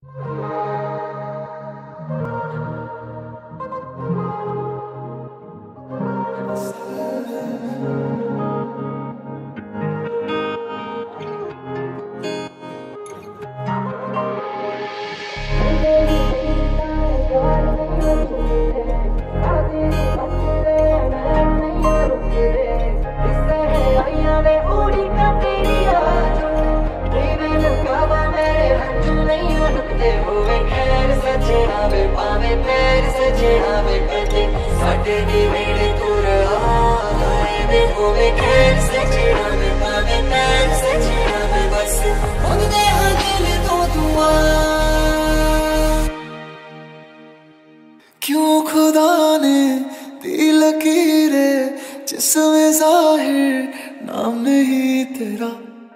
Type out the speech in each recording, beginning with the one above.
क्यों खुदा ने दी लकीरें जिसमें जाहिर नाम नहीं तेरा,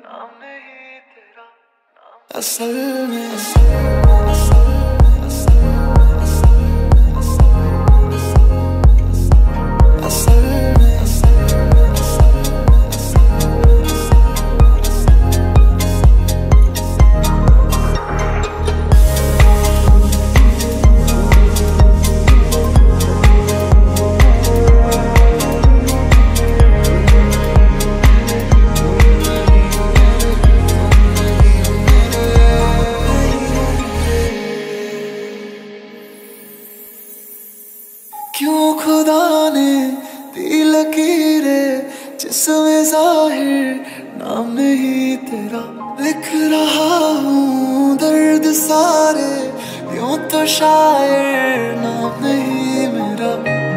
असल में जिसमें जाहिर नाम नहीं तेरा, लिख रहा हूँ दर्द सारे यूं तो शायर नाम नहीं मेरा।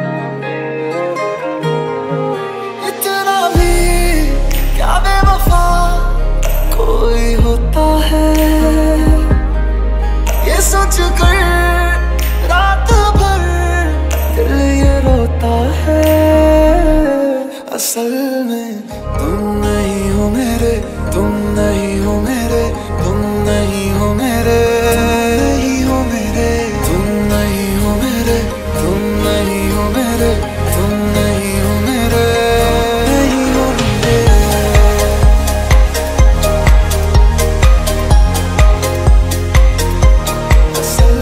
इतना भी क्या बेवफा कोई होता है, ये सोच कर रात भर दिल ये रोता है। असल में तुम नहीं हो मेरे, तुम नहीं हो मेरे, तुम नहीं हो मेरे, नहीं हो मेरे, तुम नहीं हो मेरे, तुम नहीं हो मेरे, तुम नहीं हो मेरे, नहीं हो मेरे। असल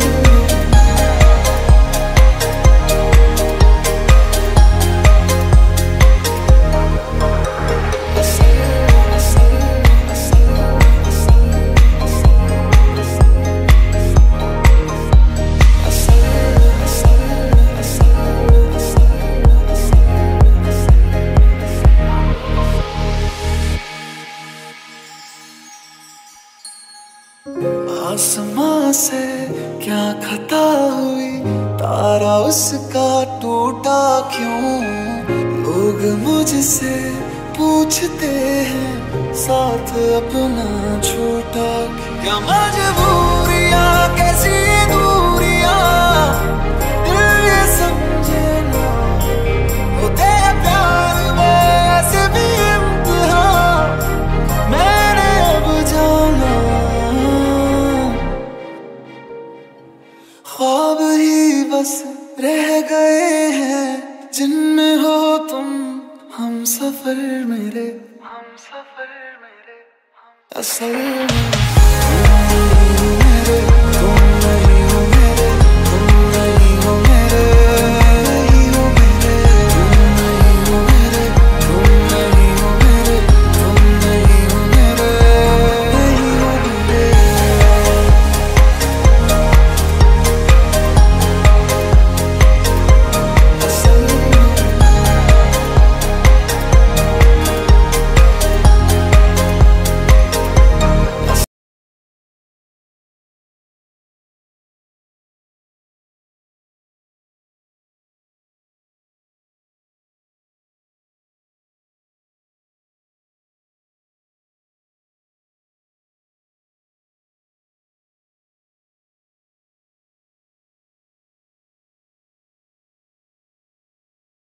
आसमां से क्या खता हुई, तारा उसका टूटा क्यों। लोग मुझसे पूछते हैं साथ अपना छूटा क्यों। क्या मजबूरियां कैसी दूरियां दिल ये समझे ना, होते हैं प्यार में ऐसे भी इम्तिहान मैंने अब जाना। ख्वाब ही बस रह गए हैं जिनमें हो तुम, हम सफर मेरे, हम सफर मेरे, असल में